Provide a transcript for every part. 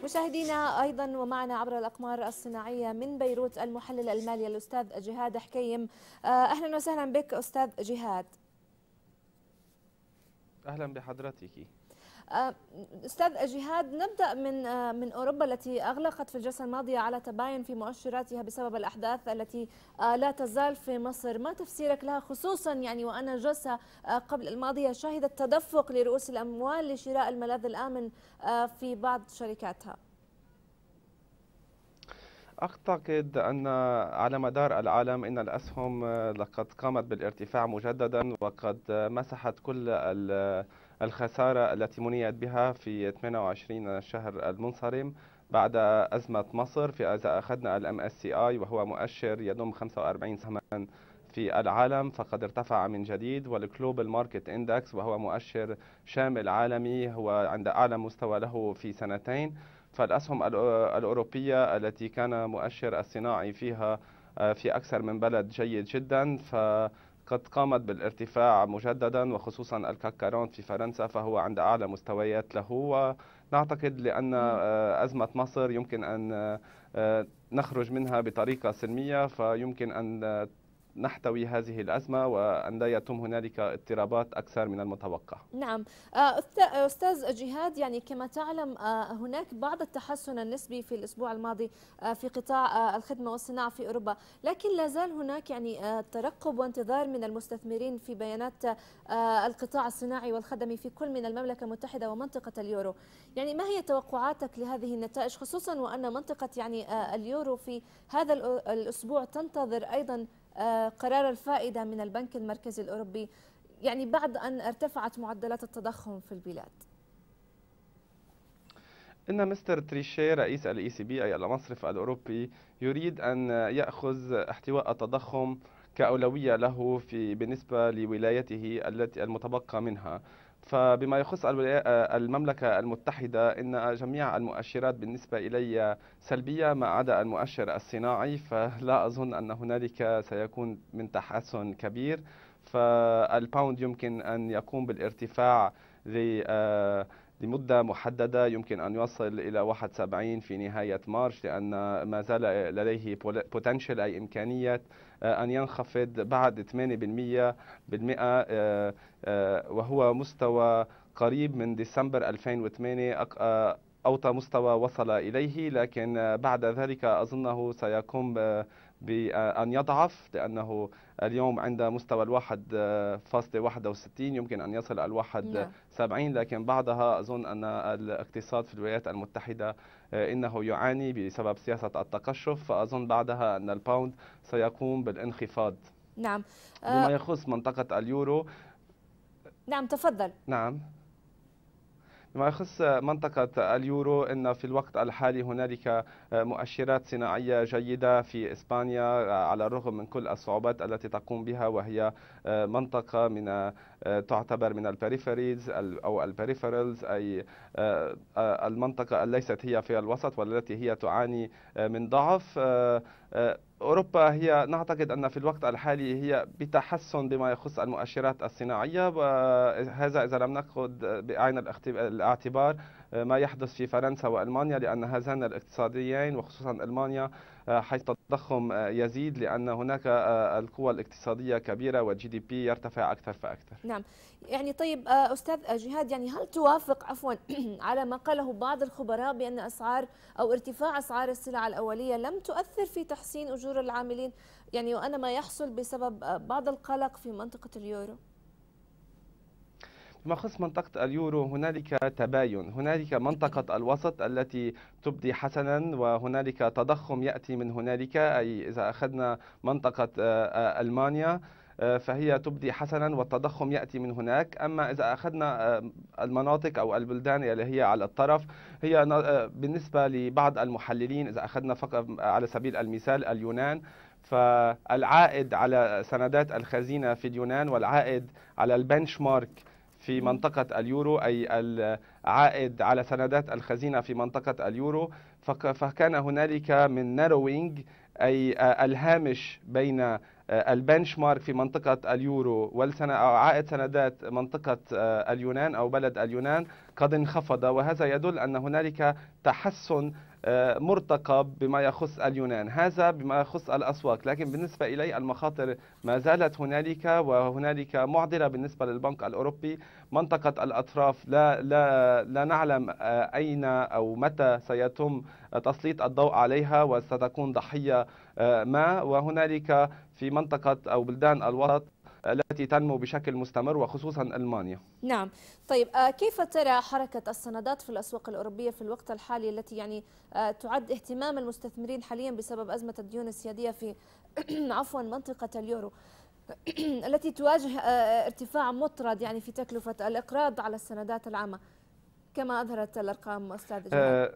مشاهدينا أيضا ومعنا عبر الأقمار الصناعية من بيروت المحلل المالي الأستاذ جهاد حكيم. أهلا وسهلا بك أستاذ جهاد. أهلا بحضرتك. أستاذ جهاد، نبدأ من أوروبا التي أغلقت في الجلسة الماضية على تباين في مؤشراتها بسبب الأحداث التي لا تزال في مصر. ما تفسيرك لها، خصوصا وأن الجلسة قبل الماضية شهدت تدفق لرؤوس الأموال لشراء الملاذ الآمن في بعض شركاتها؟ أعتقد أن على مدار العالم أن الأسهم لقد قامت بالارتفاع مجددا، وقد مسحت كل الخسارة التي منيت بها في 28 شهر المنصرم بعد أزمة مصر. إذا أخذنا MSCI وهو مؤشر يضم 45 سهما في العالم فقد ارتفع من جديد، والجلوبال ماركت اندكس وهو مؤشر شامل عالمي هو عند أعلى مستوى له في سنتين. فالأسهم الأوروبية التي كان مؤشر الصناعي فيها في أكثر من بلد جيد جدا فقد قامت بالارتفاع مجددا، وخصوصا الكاكارون في فرنسا فهو عند أعلى مستويات له. ونعتقد لأن أزمة مصر يمكن أن نخرج منها بطريقة سلمية، فيمكن أن نحتوي هذه الأزمة وأن لا يتم هنالك اضطرابات أكثر من المتوقع. نعم أستاذ جهاد، كما تعلم هناك بعض التحسن النسبي في الأسبوع الماضي في قطاع الخدمة والصناعة في أوروبا، لكن لا زال هناك ترقب وانتظار من المستثمرين في بيانات القطاع الصناعي والخدمي في كل من المملكة المتحدة ومنطقة اليورو. ما هي توقعاتك لهذه النتائج، خصوصا وأن منطقة اليورو في هذا الأسبوع تنتظر أيضا قرار الفائدة من البنك المركزي الأوروبي، بعد أن ارتفعت معدلات التضخم في البلاد؟ إن مستر تريشيه رئيس ECB أي المصرف الأوروبي يريد أن يأخذ احتواء التضخم كأولوية له بالنسبة لولايته التي المتبقى منها. فبما يخص المملكة المتحدة إن جميع المؤشرات بالنسبة إلي سلبية ما عدا المؤشر الصناعي، فلا أظن أن هنالك سيكون من تحسن كبير. فالباوند يمكن أن يقوم بالارتفاع لمدة محددة، يمكن أن يوصل إلى 71 في نهاية مارس، لأن ما زال لديه potential أي إمكانية أن ينخفض بعد 8% وهو مستوى قريب من ديسمبر 2008 أوطى مستوى وصل إليه، لكن بعد ذلك أظنه سيقوم بأن يضعف، لأنه اليوم عند مستوى 1.61 يمكن أن يصل 1.70، لكن بعدها أظن أن الاقتصاد في الولايات المتحدة إنه يعاني بسبب سياسة التقشف، فأظن بعدها أن الباوند سيقوم بالانخفاض. نعم. بما يخص منطقة اليورو. نعم تفضل. نعم. بما يخص منطقة اليورو إن في الوقت الحالي هنالك مؤشرات صناعية جيدة في إسبانيا على الرغم من كل الصعوبات التي تقوم بها، وهي منطقة تعتبر من البريفريز أو البريفرالز، أي المنطقة ليست هي في الوسط والتي هي تعاني من ضعف. أوروبا هي نعتقد أن في الوقت الحالي هي بتحسن بما يخص المؤشرات الصناعية، وهذا إذا لم نأخذ بعين الاعتبار ما يحدث في فرنسا وألمانيا، لأن هذان الاقتصاديين وخصوصا ألمانيا حيث التضخم يزيد لأن هناك القوى الاقتصادية كبيرة والجي دي بي يرتفع أكثر فأكثر. نعم. طيب أستاذ جهاد، هل توافق على ما قاله بعض الخبراء بأن أسعار أو ارتفاع أسعار السلع الأولية لم تؤثر في تحسين أجور العاملين، وأن ما يحصل بسبب بعض القلق في منطقة اليورو؟ فيما يخص منطقة اليورو هنالك تباين، هنالك منطقة الوسط التي تبدي حسنا، وهنالك تضخم يأتي من هنالك، أي إذا أخذنا منطقة ألمانيا فهي تبدي حسنا والتضخم يأتي من هناك. أما إذا أخذنا المناطق أو البلدان اللي هي على الطرف، هي بالنسبة لبعض المحللين إذا أخذنا فقط على سبيل المثال اليونان، فالعائد على سندات الخزينة في اليونان والعائد على البنش مارك في منطقة اليورو، أي العائد على سندات الخزينة في منطقة اليورو، فكان هنالك من ناروينج أي الهامش بين البنش مارك في منطقة اليورو أو عائد سندات منطقة اليونان أو بلد اليونان قد انخفض، وهذا يدل أن هنالك تحسن مرتقب بما يخص اليونان. هذا بما يخص الأسواق، لكن بالنسبة إلي المخاطر ما زالت هنالك، وهنالك معضلة بالنسبة للبنك الأوروبي. منطقة الأطراف لا نعلم أين أو متى سيتم تسليط الضوء عليها وستكون ضحية ما، وهنالك في منطقة أو بلدان الوسط التي تنمو بشكل مستمر وخصوصا ألمانيا. نعم. طيب كيف ترى حركة السندات في الأسواق الأوروبية في الوقت الحالي التي يعني تعد اهتمام المستثمرين حاليا بسبب أزمة الديون السيادية في عفوا منطقة اليورو التي تواجه ارتفاع مطرد يعني في تكلفة الإقراض على السندات العامة كما أظهرت الأرقام أستاذ جهاد؟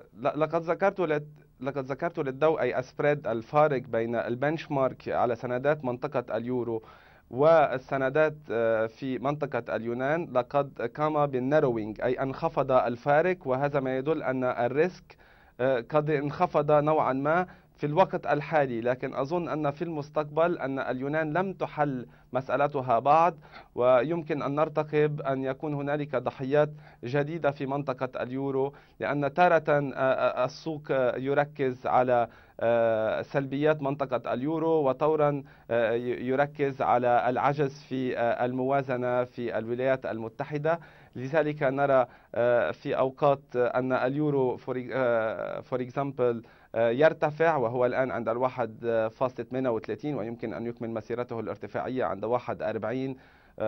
لقد ذكرت للضوء أي أسبريد الفارق بين البنش مارك على سندات منطقة اليورو والسندات في منطقة اليونان. لقد قام بالناروينج أي انخفض الفارق، وهذا ما يدل أن الريسك قد انخفض نوعا ما في الوقت الحالي، لكن أظن أن في المستقبل أن اليونان لم تحل مسألتها بعد، ويمكن أن نرتقب أن يكون هنالك ضحيات جديدة في منطقة اليورو، لأن تارة السوق يركز على سلبيات منطقة اليورو، وطورا يركز على العجز في الموازنة في الولايات المتحدة. لذلك نرى في أوقات أن اليورو for example يرتفع، وهو الآن عند 1.38 ويمكن أن يكمل مسيرته الارتفاعية عند 41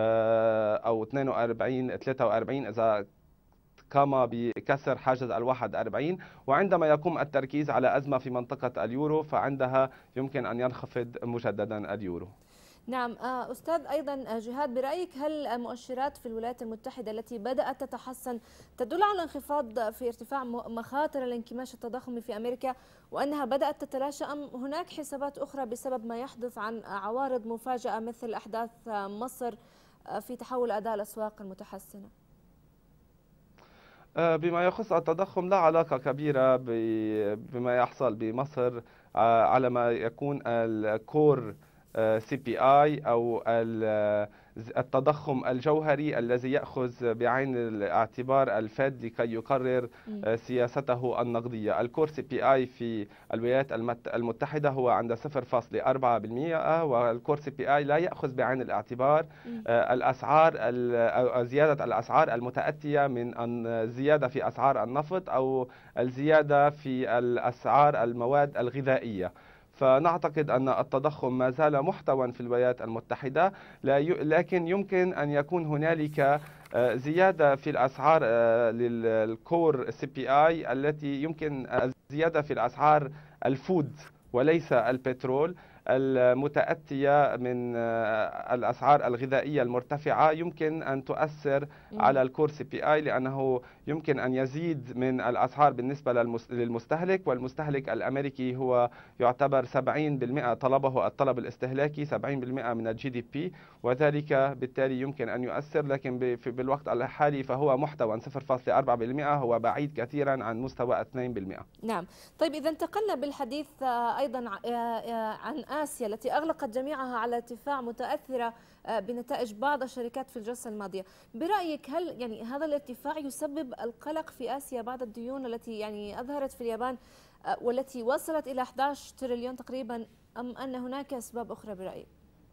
أو 42 43 إذا قام بكسر حاجز 41. وعندما يقوم التركيز على أزمة في منطقة اليورو فعندها يمكن أن ينخفض مجددا اليورو. نعم. أستاذ أيضا جهاد، برأيك هل المؤشرات في الولايات المتحدة التي بدأت تتحسن تدل على انخفاض في ارتفاع مخاطر الانكماش التضخمي في أمريكا، وأنها بدأت تتلاشى، أم هناك حسابات أخرى بسبب ما يحدث عن عوارض مفاجئة مثل أحداث مصر في تحول أداء الأسواق المتحسنة؟ بما يخص التضخم لا علاقة كبيرة بما يحصل بمصر على ما يكون الكور CPI أو التضخم الجوهري الذي يأخذ بعين الاعتبار الفed لكي يقرر سياسته النقدية. الكور CPI في الولايات المتحدة هو عند 0.4%، والكور CPI لا يأخذ بعين الاعتبار الأسعار زيادة الأسعار المتأتية من الزيادة في أسعار النفط أو الزيادة في الأسعار المواد الغذائية. فنعتقد أن التضخم ما زال محتوى في الولايات المتحدة، لكن يمكن أن يكون هنالك زيادة في الأسعار للكور CPI التي يمكن الزيادة في الأسعار الفود وليس البترول المتأتية من الأسعار الغذائية المرتفعة، يمكن أن تؤثر على الكور CPI، لأنه يمكن أن يزيد من الأسعار بالنسبة للمستهلك، والمستهلك الأمريكي هو يعتبر 70% طلبه الطلب الاستهلاكي 70% من الGDP، وذلك بالتالي يمكن أن يؤثر، لكن بالوقت الحالي فهو محتوى 0.4%، هو بعيد كثيرا عن مستوى 2%. نعم. طيب إذا انتقلنا بالحديث أيضا عن آسيا التي أغلقت جميعها على ارتفاع متأثرة بنتائج بعض الشركات في الجلسة الماضية، برأيك هل يعني هذا الارتفاع يسبب القلق في آسيا بعد الديون التي يعني أظهرت في اليابان والتي وصلت إلى 11 تريليون تقريبا، أم أن هناك أسباب أخرى برأيك؟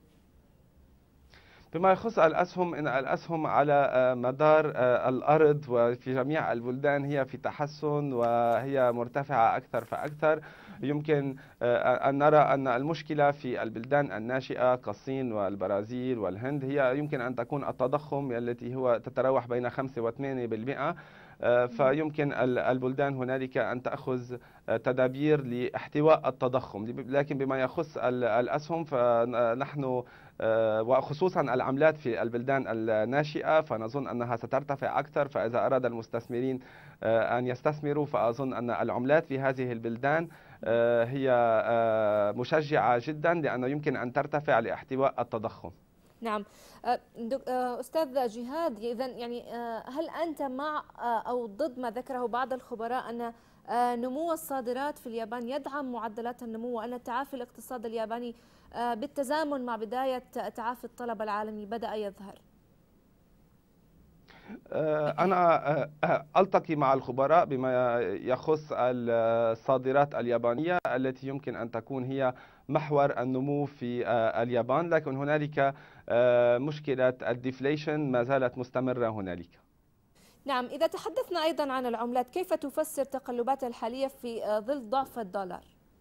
بما يخص الأسهم، إن الأسهم على مدار الأرض وفي جميع البلدان هي في تحسن وهي مرتفعة أكثر فأكثر. يمكن أن نرى أن المشكلة في البلدان الناشئة كالصين والبرازيل والهند هي يمكن أن تكون التضخم التي هو تتراوح بين 5 و 8%. فيمكن البلدان هنالك أن تأخذ تدابير لاحتواء التضخم. لكن بما يخص الأسهم فنحن وخصوصا العملات في البلدان الناشئة فنظن أنها سترتفع أكثر، فإذا أراد المستثمرين أن يستثمروا فأظن أن العملات في هذه البلدان هي مشجعة جدا، لأنه يمكن أن ترتفع لاحتواء التضخم. نعم. أستاذ جهاد، إذن يعني هل أنت مع أو ضد ما ذكره بعض الخبراء أن نمو الصادرات في اليابان يدعم معدلات النمو، وأن تعافي الاقتصاد الياباني بالتزامن مع بداية تعافي الطلب العالمي بدأ يظهر؟ أنا ألتقي مع الخبراء بما يخص الصادرات اليابانية التي يمكن أن تكون هي محور النمو في اليابان، لكن هنالك مشكلة الديفليشن ما زالت مستمرة هنالك. نعم، إذا تحدثنا أيضا عن العملات، كيف تفسر تقلباتها الحالية في ظل ضعف الدولار؟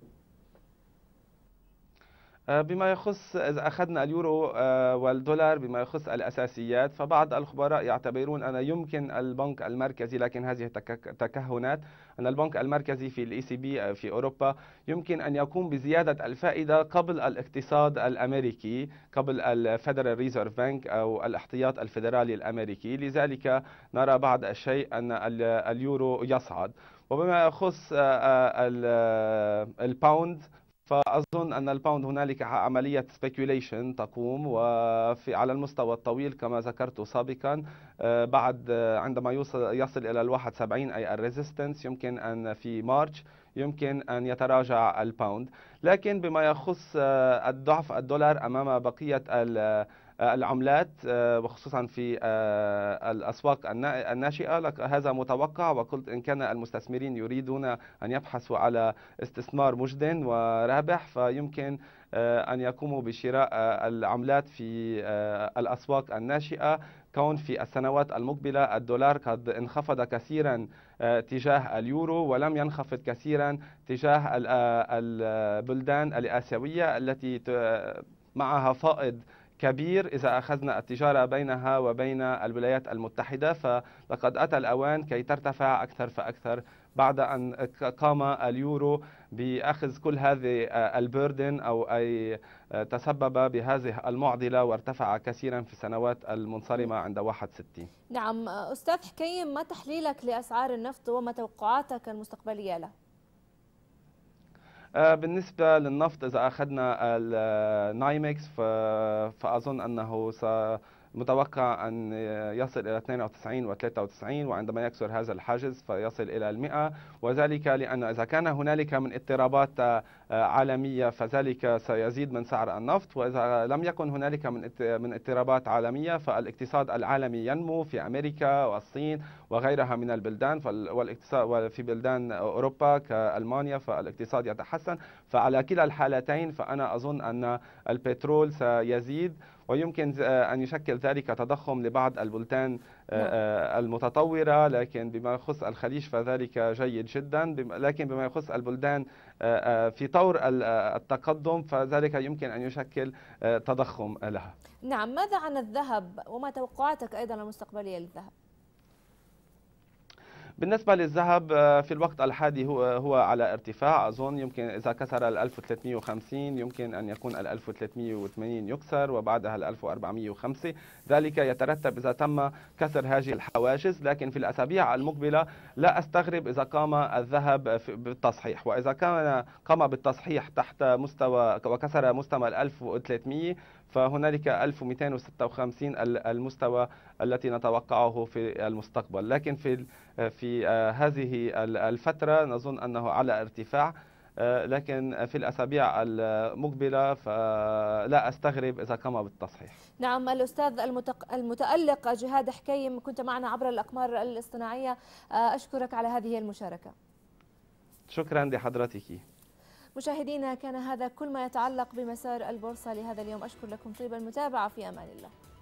بما يخص إذا أخذنا اليورو والدولار بما يخص الأساسيات، فبعض الخبراء يعتبرون أن يمكن البنك المركزي، لكن هذه تكهنات، أن البنك المركزي في الإي سي بي في أوروبا يمكن أن يقوم بزيادة الفائدة قبل الاقتصاد الأمريكي، قبل الفيدرال ريزيرف بنك أو الاحتياط الفيدرالي الأمريكي. لذلك نرى بعض الشيء أن اليورو يصعد. وبما يخص الباوند، فأظن أن الباوند هنالك عملية سبيكوليشن تقوم، وفي على المستوى الطويل كما ذكرت سابقا بعد عندما يصل إلى 71 أي الريزيستنس، يمكن أن في مارش يمكن أن يتراجع الباوند. لكن بما يخص الضعف الدولار أمام بقية العملات وخصوصا في الأسواق الناشئة، هذا متوقع. وقلت إن كان المستثمرين يريدون أن يبحثوا على استثمار مجد ورابح، فيمكن أن يقوموا بشراء العملات في الأسواق الناشئة، كون في السنوات المقبلة الدولار قد انخفض كثيرا تجاه اليورو، ولم ينخفض كثيرا تجاه البلدان الآسيوية التي معها فائض كبير إذا أخذنا التجارة بينها وبين الولايات المتحدة. فلقد أتى الأوان كي ترتفع أكثر فأكثر بعد أن قام اليورو بأخذ كل هذه البردن أو أي تسبب بهذه المعضلة وارتفع كثيرا في السنوات المنصرمة عند 61. نعم أستاذ حكيم، ما تحليلك لأسعار النفط وما توقعاتك المستقبلية له؟ بالنسبة للنفط إذا أخذنا النايمكس فأظن أنه متوقع أن يصل إلى 92 و93، وعندما يكسر هذا الحاجز فيصل إلى 100، وذلك لأن إذا كان هنالك من اضطرابات عالمية فذلك سيزيد من سعر النفط، وإذا لم يكن هنالك من اضطرابات عالمية فالاقتصاد العالمي ينمو في أمريكا والصين وغيرها من البلدان، والاقتصاد وفي بلدان أوروبا كألمانيا فالاقتصاد يتحسن. فعلى كلا الحالتين فأنا أظن أن البترول سيزيد، ويمكن أن يشكل ذلك تضخم لبعض البلدان المتطورة، لكن بما يخص الخليج فذلك جيد جدا. لكن بما يخص البلدان في طور التقدم فذلك يمكن أن يشكل تضخم لها. نعم، ماذا عن الذهب وما توقعاتك أيضا المستقبلية للذهب؟ بالنسبة للذهب في الوقت الحالي هو على ارتفاع. أظن يمكن إذا كسر 1350 يمكن أن يكون 1380 يكسر، وبعدها 1405. ذلك يترتب إذا تم كسر هذه الحواجز. لكن في الأسابيع المقبلة لا أستغرب إذا قام الذهب بالتصحيح، وإذا قام بالتصحيح تحت مستوى وكسر مستوى 1300 فهنالك 1256 المستوى التي نتوقعه في المستقبل. لكن في هذه الفترة نظن أنه على ارتفاع، لكن في الأسابيع المقبلة فلا أستغرب إذا قام بالتصحيح. نعم، الأستاذ المتألق جهاد حكيم كنت معنا عبر الأقمار الاصطناعية، أشكرك على هذه المشاركة. شكرا لحضرتك. مشاهدينا، كان هذا كل ما يتعلق بمسار البورصة لهذا اليوم. أشكر لكم طيب المتابعة، في أمان الله.